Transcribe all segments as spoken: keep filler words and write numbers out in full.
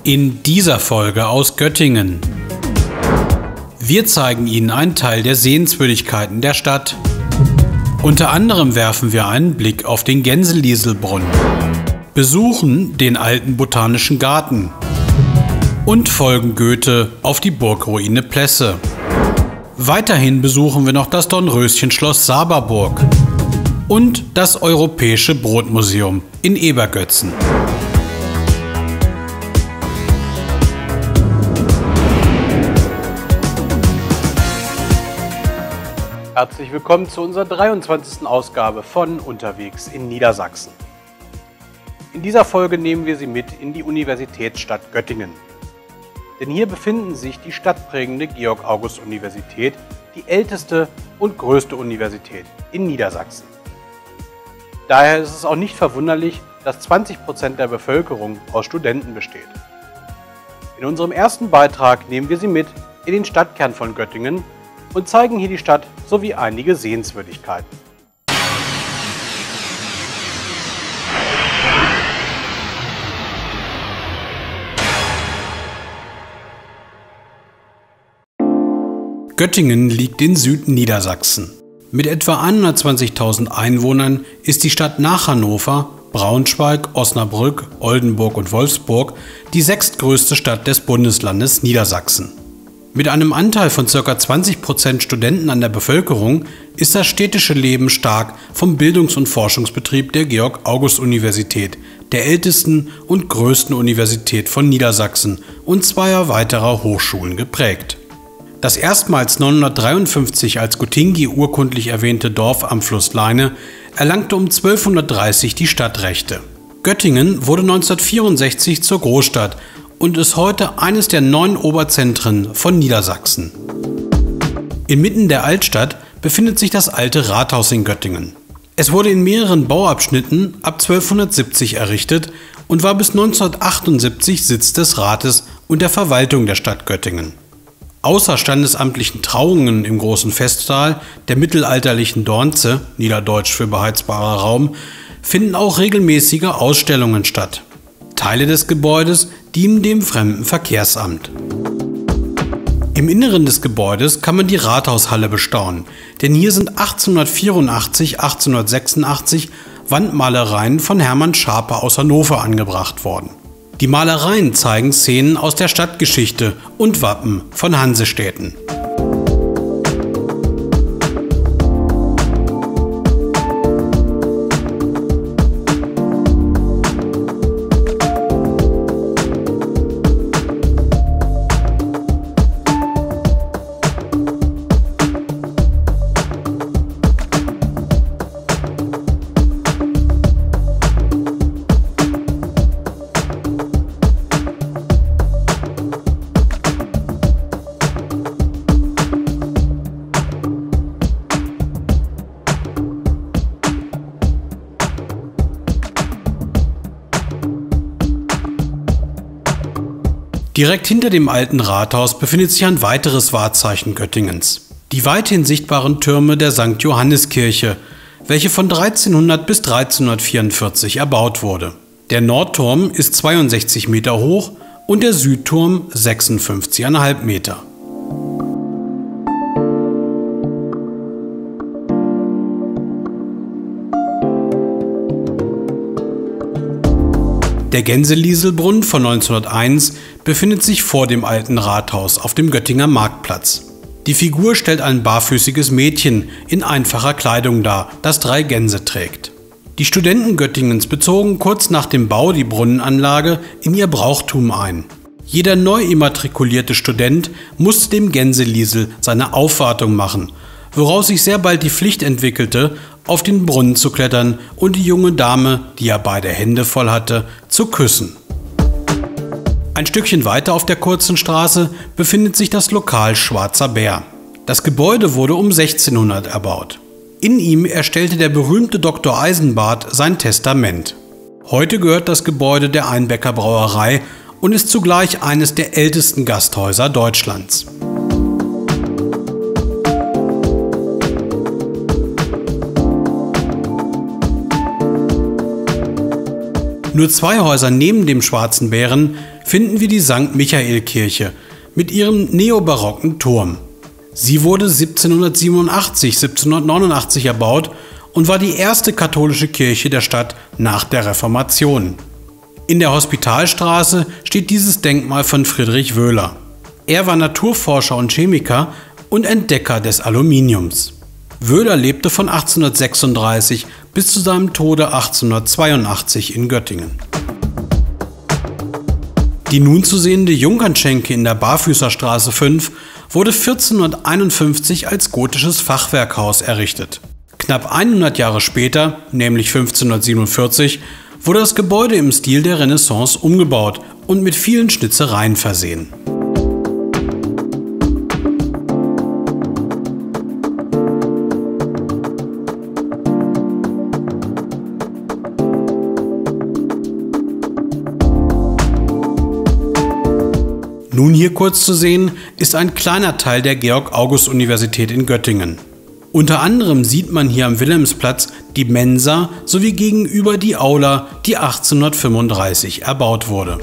In dieser Folge aus Göttingen. Wir zeigen Ihnen einen Teil der Sehenswürdigkeiten der Stadt. Unter anderem werfen wir einen Blick auf den Gänselieselbrunnen, besuchen den alten Botanischen Garten und folgen Goethe auf die Burgruine Plesse. Weiterhin besuchen wir noch das Dornröschenschloss Saberburg und das Europäische Brotmuseum in Ebergötzen. Herzlich willkommen zu unserer dreiundzwanzigsten Ausgabe von Unterwegs in Niedersachsen. In dieser Folge nehmen wir Sie mit in die Universitätsstadt Göttingen. Denn hier befinden sich die stadtprägende Georg-August-Universität, die älteste und größte Universität in Niedersachsen. Daher ist es auch nicht verwunderlich, dass zwanzig Prozent der Bevölkerung aus Studenten besteht. In unserem ersten Beitrag nehmen wir Sie mit in den Stadtkern von Göttingen und zeigen hier die Stadt sowie einige Sehenswürdigkeiten. Göttingen liegt in Südniedersachsen. Mit etwa hundertzwanzigtausend Einwohnern ist die Stadt nach Hannover, Braunschweig, Osnabrück, Oldenburg und Wolfsburg die sechstgrößte Stadt des Bundeslandes Niedersachsen. Mit einem Anteil von ca. zwanzig Prozent Studenten an der Bevölkerung ist das städtische Leben stark vom Bildungs- und Forschungsbetrieb der Georg-August-Universität, der ältesten und größten Universität von Niedersachsen und zweier weiterer Hochschulen geprägt. Das erstmals neunhundertdreiundfünfzig als Gottingi urkundlich erwähnte Dorf am Fluss Leine erlangte um zwölfhundertdreißig die Stadtrechte. Göttingen wurde neunzehnhundertvierundsechzig zur Großstadt und ist heute eines der neun Oberzentren von Niedersachsen. Inmitten der Altstadt befindet sich das alte Rathaus in Göttingen. Es wurde in mehreren Bauabschnitten ab zwölfhundertsiebzig errichtet und war bis neunzehnhundertachtundsiebzig Sitz des Rates und der Verwaltung der Stadt Göttingen. Außer standesamtlichen Trauungen im großen Festsaal der mittelalterlichen Dornze, niederdeutsch für beheizbarer Raum, finden auch regelmäßige Ausstellungen statt. Teile des Gebäudes dienen dem Fremdenverkehrsamt. Im Inneren des Gebäudes kann man die Rathaushalle bestaunen, denn hier sind achtzehnhundertvierundachtzig, achtzehnhundertsechsundachtzig Wandmalereien von Hermann Schaper aus Hannover angebracht worden. Die Malereien zeigen Szenen aus der Stadtgeschichte und Wappen von Hansestädten. Direkt hinter dem alten Rathaus befindet sich ein weiteres Wahrzeichen Göttingens. Die weithin sichtbaren Türme der Sankt Johanniskirche, welche von dreizehnhundert bis dreizehnhundertvierundvierzig erbaut wurde. Der Nordturm ist zweiundsechzig Meter hoch und der Südturm sechsundfünfzig Komma fünf Meter. Der Gänselieselbrunnen von neunzehnhunderteins befindet sich vor dem alten Rathaus auf dem Göttinger Marktplatz. Die Figur stellt ein barfüßiges Mädchen in einfacher Kleidung dar, das drei Gänse trägt. Die Studenten Göttingens bezogen kurz nach dem Bau die Brunnenanlage in ihr Brauchtum ein. Jeder neu immatrikulierte Student musste dem Gänseliesel seine Aufwartung machen, woraus sich sehr bald die Pflicht entwickelte, auf den Brunnen zu klettern und die junge Dame, die ja beide Hände voll hatte, zu küssen. Ein Stückchen weiter auf der kurzen Straße befindet sich das Lokal Schwarzer Bär. Das Gebäude wurde um sechzehnhundert erbaut. In ihm erstellte der berühmte Doktor Eisenbart sein Testament. Heute gehört das Gebäude der Einbecker Brauerei und ist zugleich eines der ältesten Gasthäuser Deutschlands. Nur zwei Häuser neben dem Schwarzen Bären finden wir die Sankt Michael-Kirche mit ihrem neobarocken Turm. Sie wurde siebzehnhundertsiebenundachtzig, siebzehnhundertneunundachtzig erbaut und war die erste katholische Kirche der Stadt nach der Reformation. In der Hospitalstraße steht dieses Denkmal von Friedrich Wöhler. Er war Naturforscher und Chemiker und Entdecker des Aluminiums. Wöhler lebte von achtzehnhundertsechsunddreißig bis zu seinem Tode achtzehnhundertzweiundachtzig in Göttingen. Die nun zu sehende Junkernschenke in der Barfüßerstraße fünf wurde vierzehnhunderteinundfünfzig als gotisches Fachwerkhaus errichtet. Knapp hundert Jahre später, nämlich fünfzehnhundertsiebenundvierzig, wurde das Gebäude im Stil der Renaissance umgebaut und mit vielen Schnitzereien versehen. Nun hier kurz zu sehen ist ein kleiner Teil der Georg-August-Universität in Göttingen. Unter anderem sieht man hier am Wilhelmsplatz die Mensa sowie gegenüber die Aula, die achtzehnhundertfünfunddreißig erbaut wurde.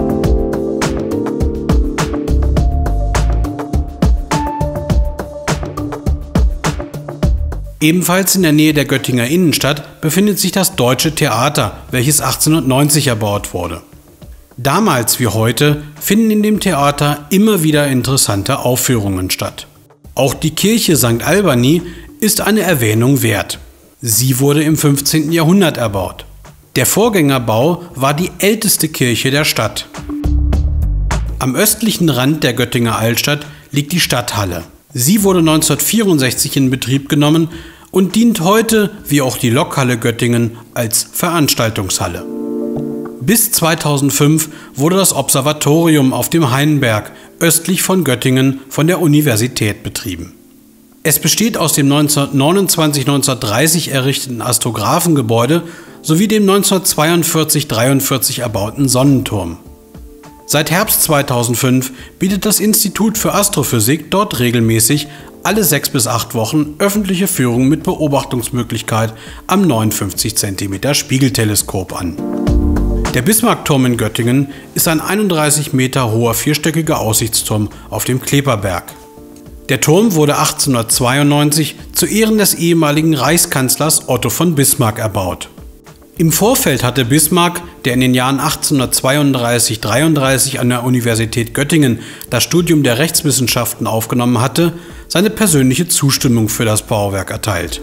Ebenfalls in der Nähe der Göttinger Innenstadt befindet sich das Deutsche Theater, welches achtzehnhundertneunzig erbaut wurde. Damals wie heute finden in dem Theater immer wieder interessante Aufführungen statt. Auch die Kirche Sankt Albani ist eine Erwähnung wert. Sie wurde im fünfzehnten Jahrhundert erbaut. Der Vorgängerbau war die älteste Kirche der Stadt. Am östlichen Rand der Göttinger Altstadt liegt die Stadthalle. Sie wurde neunzehnhundertvierundsechzig in Betrieb genommen und dient heute, wie auch die Lokhalle Göttingen, als Veranstaltungshalle. Bis zweitausendfünf wurde das Observatorium auf dem Hainberg östlich von Göttingen von der Universität betrieben. Es besteht aus dem neunzehnhundertneunundzwanzig bis neunzehnhundertdreißig errichteten Astrographengebäude sowie dem neunzehnhundertzweiundvierzig bis dreiundvierzig erbauten Sonnenturm. Seit Herbst zweitausendfünf bietet das Institut für Astrophysik dort regelmäßig alle sechs bis acht Wochen öffentliche Führungen mit Beobachtungsmöglichkeit am neunundfünfzig Zentimeter Spiegelteleskop an. Der Bismarckturm in Göttingen ist ein einunddreißig Meter hoher vierstöckiger Aussichtsturm auf dem Kleperberg. Der Turm wurde achtzehnhundertzweiundneunzig zu Ehren des ehemaligen Reichskanzlers Otto von Bismarck erbaut. Im Vorfeld hatte Bismarck, der in den Jahren achtzehnhundertzweiunddreißig bis dreiunddreißig an der Universität Göttingen das Studium der Rechtswissenschaften aufgenommen hatte, seine persönliche Zustimmung für das Bauwerk erteilt.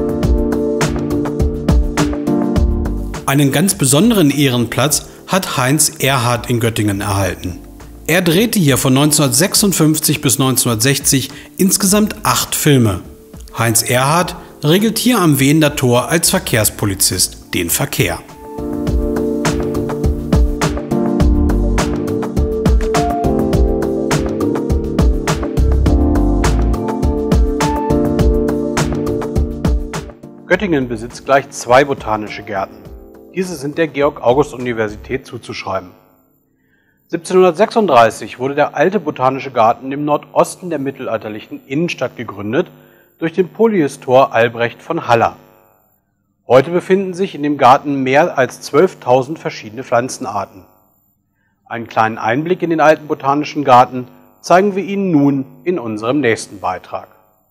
Einen ganz besonderen Ehrenplatz hat Heinz Erhardt in Göttingen erhalten. Er drehte hier von neunzehnhundertsechsundfünfzig bis neunzehnhundertsechzig insgesamt acht Filme. Heinz Erhardt regelt hier am Wehender Tor als Verkehrspolizist den Verkehr. Göttingen besitzt gleich zwei botanische Gärten. Diese sind der Georg-August-Universität zuzuschreiben. siebzehnhundertsechsunddreißig wurde der alte Botanische Garten im Nordosten der mittelalterlichen Innenstadt gegründet durch den Polyhistor Albrecht von Haller. Heute befinden sich in dem Garten mehr als zwölftausend verschiedene Pflanzenarten. Einen kleinen Einblick in den alten Botanischen Garten zeigen wir Ihnen nun in unserem nächsten Beitrag.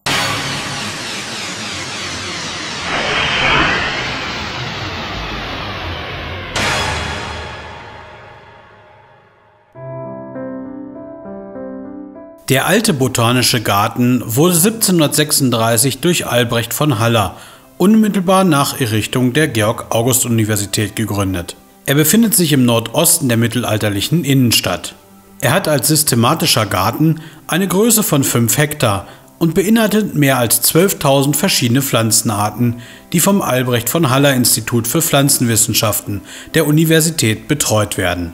Der alte Botanische Garten wurde siebzehnhundertsechsunddreißig durch Albrecht von Haller unmittelbar nach Errichtung der Georg-August-Universität gegründet. Er befindet sich im Nordosten der mittelalterlichen Innenstadt. Er hat als systematischer Garten eine Größe von fünf Hektar und beinhaltet mehr als zwölftausend verschiedene Pflanzenarten, die vom Albrecht von Haller Institut für Pflanzenwissenschaften der Universität betreut werden.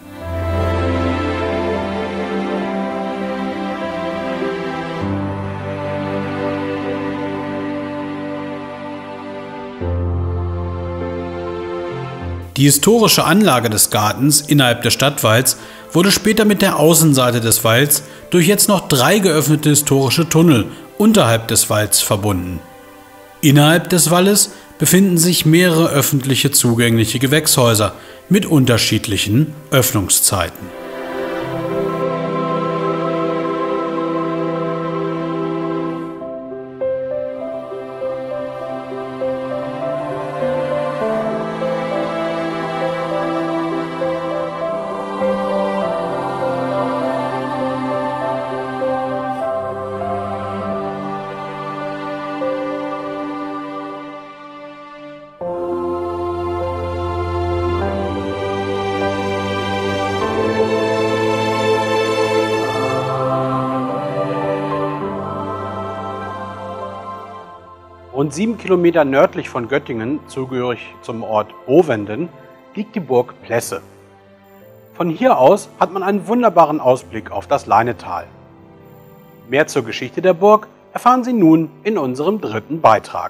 Die historische Anlage des Gartens innerhalb des Stadtwalls wurde später mit der Außenseite des Walls durch jetzt noch drei geöffnete historische Tunnel unterhalb des Walls verbunden. Innerhalb des Walles befinden sich mehrere öffentliche zugängliche Gewächshäuser mit unterschiedlichen Öffnungszeiten. Rund sieben Kilometer nördlich von Göttingen, zugehörig zum Ort Bovenden, liegt die Burg Plesse. Von hier aus hat man einen wunderbaren Ausblick auf das Leinetal. Mehr zur Geschichte der Burg erfahren Sie nun in unserem dritten Beitrag.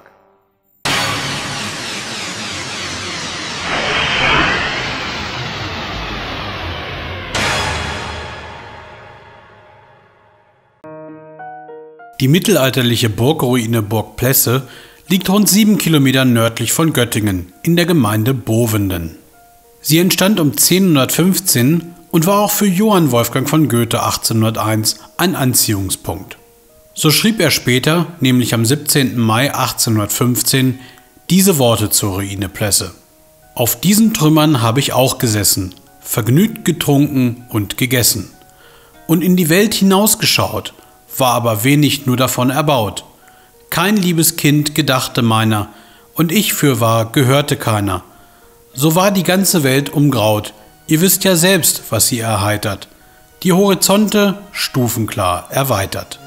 Die mittelalterliche Burgruine Burg Plesse liegt rund sieben Kilometer nördlich von Göttingen in der Gemeinde Bovenden. Sie entstand um zehnhundertfünfzehn und war auch für Johann Wolfgang von Goethe achtzehnhunderteins ein Anziehungspunkt. So schrieb er später, nämlich am siebzehnten Mai achtzehnhundertfünfzehn, diese Worte zur Ruine Plesse: Auf diesen Trümmern habe ich auch gesessen, vergnügt getrunken und gegessen, und in die Welt hinausgeschaut, war aber wenig nur davon erbaut. Kein liebes Kind gedachte meiner, und ich fürwahr gehörte keiner. So war die ganze Welt umgraut, ihr wisst ja selbst, was sie erheitert, die Horizonte stufenklar erweitert.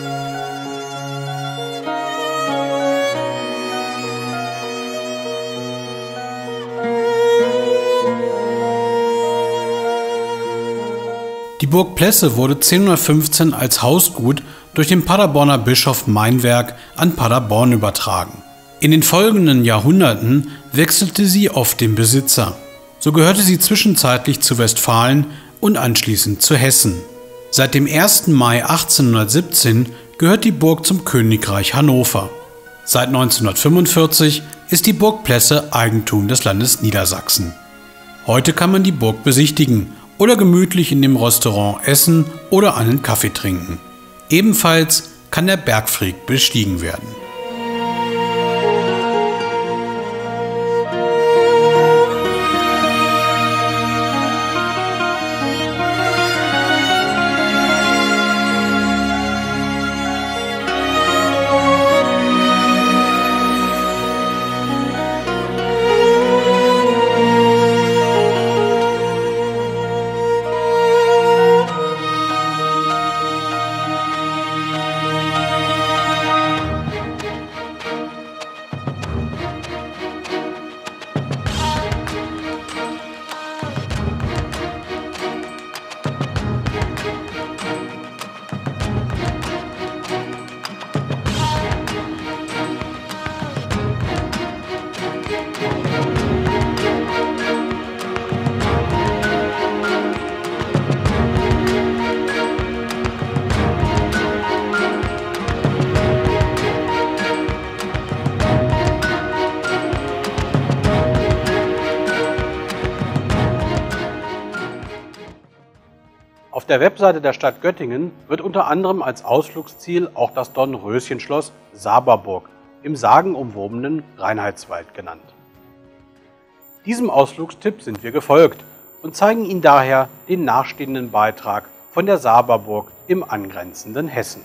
Die Burg Plesse wurde zehnhundertfünfzehn als Hausgut durch den Paderborner Bischof Meinwerk an Paderborn übertragen. In den folgenden Jahrhunderten wechselte sie oft den Besitzer. So gehörte sie zwischenzeitlich zu Westfalen und anschließend zu Hessen. Seit dem ersten Mai achtzehnhundertsiebzehn gehört die Burg zum Königreich Hannover. Seit neunzehnhundertfünfundvierzig ist die Burg Plesse Eigentum des Landes Niedersachsen. Heute kann man die Burg besichtigen oder gemütlich in dem Restaurant essen oder einen Kaffee trinken. Ebenfalls kann der Bergfried bestiegen werden. Auf der Webseite der Stadt Göttingen wird unter anderem als Ausflugsziel auch das Dornröschenschloss Saberburg im sagenumwobenen Reinheitswald genannt. Diesem Ausflugstipp sind wir gefolgt und zeigen Ihnen daher den nachstehenden Beitrag von der Saberburg im angrenzenden Hessen.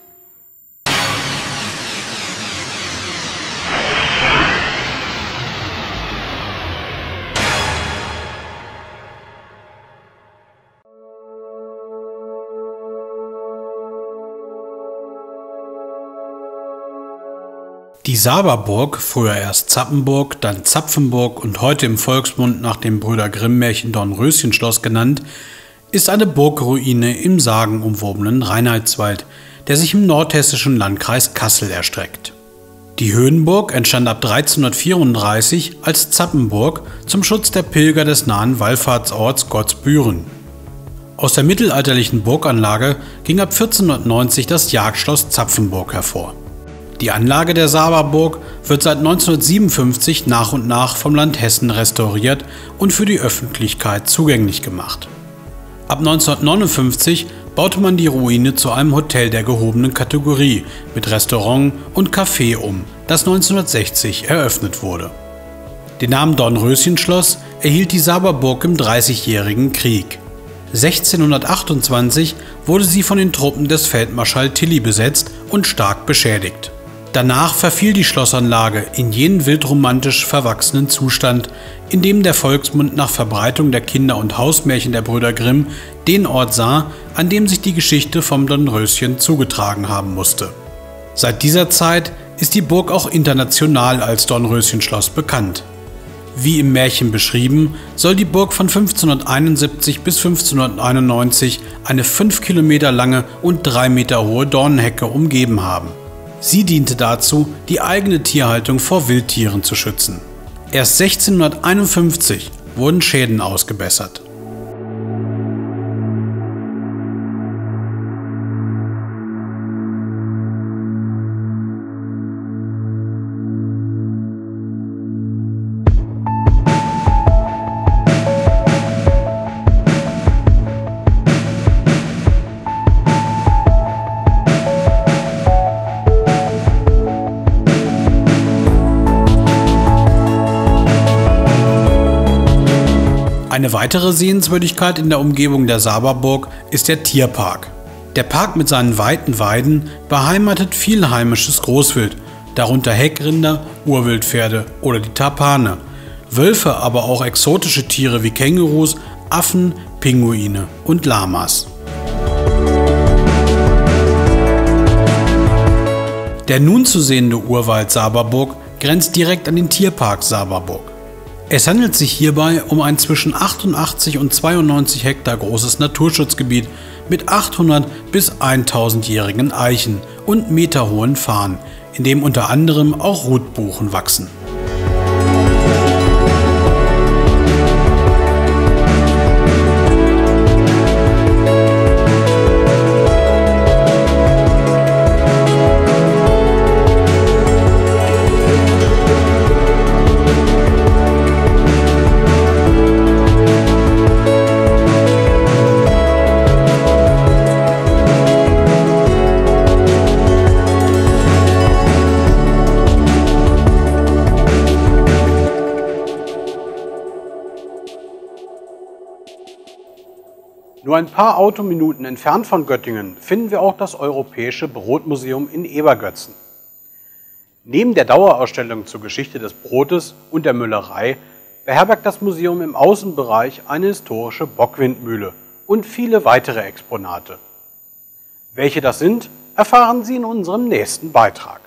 Die Saberburg, früher erst Zappenburg, dann Zapfenburg und heute im Volksmund nach dem Brüder Grimm-Märchen Dornröschenschloss genannt, ist eine Burgruine im sagenumwobenen Reinheitswald, der sich im nordhessischen Landkreis Kassel erstreckt. Die Höhenburg entstand ab dreizehnhundertvierunddreißig als Zappenburg zum Schutz der Pilger des nahen Wallfahrtsorts Gottsbüren. Aus der mittelalterlichen Burganlage ging ab vierzehnhundertneunzig das Jagdschloss Zapfenburg hervor. Die Anlage der Saberburg wird seit neunzehnhundertsiebenundfünfzig nach und nach vom Land Hessen restauriert und für die Öffentlichkeit zugänglich gemacht. Ab neunzehnhundertneunundfünfzig baute man die Ruine zu einem Hotel der gehobenen Kategorie mit Restaurant und Café um, das neunzehnhundertsechzig eröffnet wurde. Den Namen Dornröschenschloss erhielt die Saberburg im Dreißigjährigen Krieg. sechzehnhundertachtundzwanzig wurde sie von den Truppen des Feldmarschall Tilly besetzt und stark beschädigt. Danach verfiel die Schlossanlage in jenen wildromantisch verwachsenen Zustand, in dem der Volksmund nach Verbreitung der Kinder- und Hausmärchen der Brüder Grimm den Ort sah, an dem sich die Geschichte vom Dornröschen zugetragen haben musste. Seit dieser Zeit ist die Burg auch international als Dornröschenschloss bekannt. Wie im Märchen beschrieben, soll die Burg von fünfzehnhunderteinundsiebzig bis fünfzehnhunderteinundneunzig eine fünf Kilometer lange und drei Meter hohe Dornenhecke umgeben haben. Sie diente dazu, die eigene Tierhaltung vor Wildtieren zu schützen. Erst sechzehnhunderteinundfünfzig wurden Schäden ausgebessert. Eine weitere Sehenswürdigkeit in der Umgebung der Saberburg ist der Tierpark. Der Park mit seinen weiten Weiden beheimatet viel heimisches Großwild, darunter Heckrinder, Urwildpferde oder die Tapane, Wölfe, aber auch exotische Tiere wie Kängurus, Affen, Pinguine und Lamas. Der nun zu sehende Urwald Saberburg grenzt direkt an den Tierpark Saberburg. Es handelt sich hierbei um ein zwischen achtundachtzig und zweiundneunzig Hektar großes Naturschutzgebiet mit achthundert bis tausendjährigen Eichen und meterhohen Farnen, in dem unter anderem auch Rotbuchen wachsen. Nur ein paar Autominuten entfernt von Göttingen finden wir auch das Europäische Brotmuseum in Ebergötzen. Neben der Dauerausstellung zur Geschichte des Brotes und der Müllerei beherbergt das Museum im Außenbereich eine historische Bockwindmühle und viele weitere Exponate. Welche das sind, erfahren Sie in unserem nächsten Beitrag.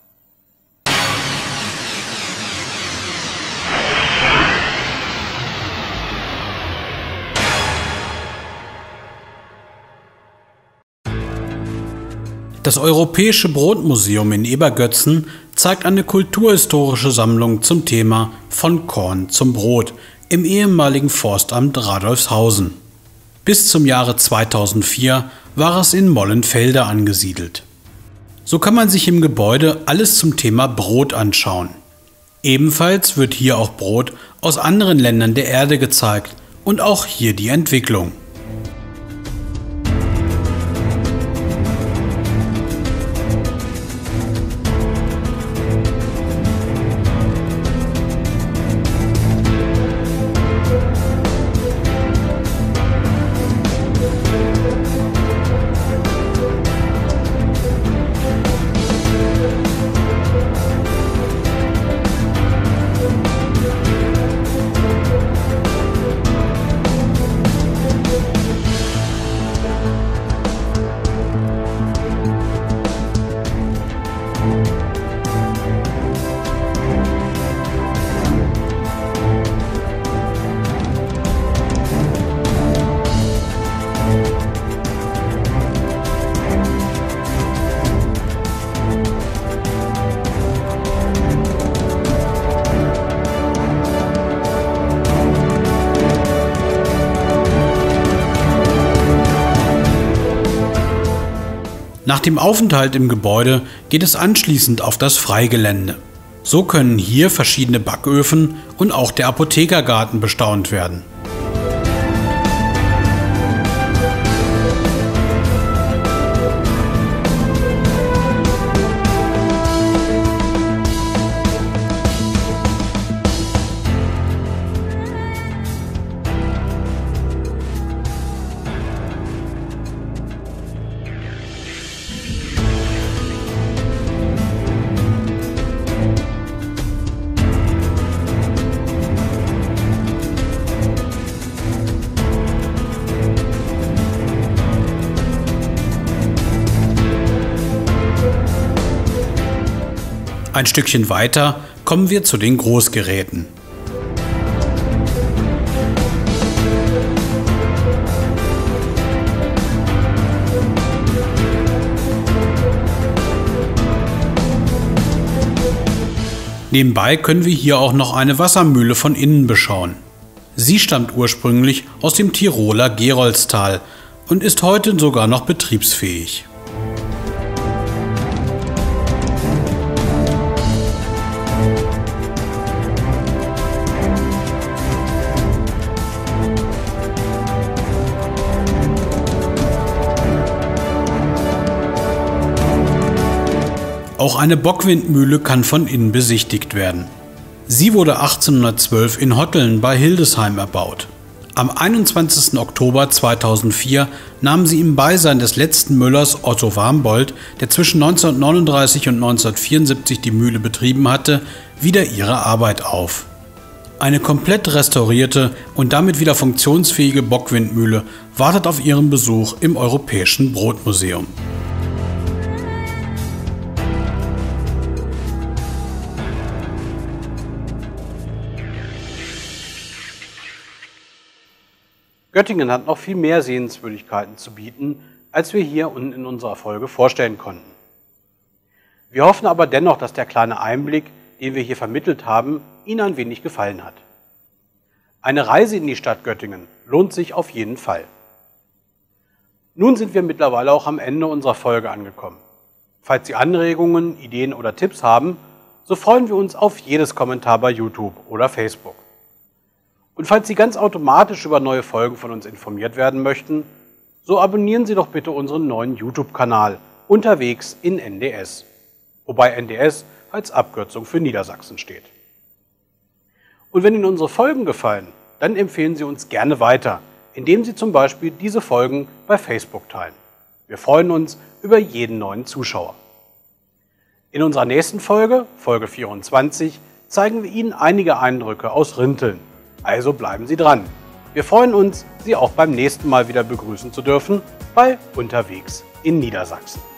Das Europäische Brotmuseum in Ebergötzen zeigt eine kulturhistorische Sammlung zum Thema Von Korn zum Brot im ehemaligen Forstamt Radolfshausen. Bis zum Jahre zweitausendvier war es in Mollenfelde angesiedelt. So kann man sich im Gebäude alles zum Thema Brot anschauen. Ebenfalls wird hier auch Brot aus anderen Ländern der Erde gezeigt und auch hier die Entwicklung. Nach dem Aufenthalt im Gebäude geht es anschließend auf das Freigelände. So können hier verschiedene Backöfen und auch der Apothekergarten bestaunt werden. Ein Stückchen weiter kommen wir zu den Großgeräten. Nebenbei können wir hier auch noch eine Wassermühle von innen beschauen. Sie stammt ursprünglich aus dem Tiroler Geroldstal und ist heute sogar noch betriebsfähig. Auch eine Bockwindmühle kann von innen besichtigt werden. Sie wurde achtzehnhundertzwölf in Hotteln bei Hildesheim erbaut. Am einundzwanzigsten Oktober zweitausendvier nahm sie im Beisein des letzten Müllers Otto Warmbold, der zwischen neunzehnhundertneununddreißig und neunzehnhundertvierundsiebzig die Mühle betrieben hatte, wieder ihre Arbeit auf. Eine komplett restaurierte und damit wieder funktionsfähige Bockwindmühle wartet auf ihren Besuch im Europäischen Brotmuseum. Göttingen hat noch viel mehr Sehenswürdigkeiten zu bieten, als wir hier unten in unserer Folge vorstellen konnten. Wir hoffen aber dennoch, dass der kleine Einblick, den wir hier vermittelt haben, Ihnen ein wenig gefallen hat. Eine Reise in die Stadt Göttingen lohnt sich auf jeden Fall. Nun sind wir mittlerweile auch am Ende unserer Folge angekommen. Falls Sie Anregungen, Ideen oder Tipps haben, so freuen wir uns auf jedes Kommentar bei YouTube oder Facebook. Und falls Sie ganz automatisch über neue Folgen von uns informiert werden möchten, so abonnieren Sie doch bitte unseren neuen YouTube-Kanal Unterwegs in N D S, wobei N D S als Abkürzung für Niedersachsen steht. Und wenn Ihnen unsere Folgen gefallen, dann empfehlen Sie uns gerne weiter, indem Sie zum Beispiel diese Folgen bei Facebook teilen. Wir freuen uns über jeden neuen Zuschauer. In unserer nächsten Folge, Folge vierundzwanzig, zeigen wir Ihnen einige Eindrücke aus Rinteln. Also bleiben Sie dran. Wir freuen uns, Sie auch beim nächsten Mal wieder begrüßen zu dürfen bei Unterwegs in Niedersachsen.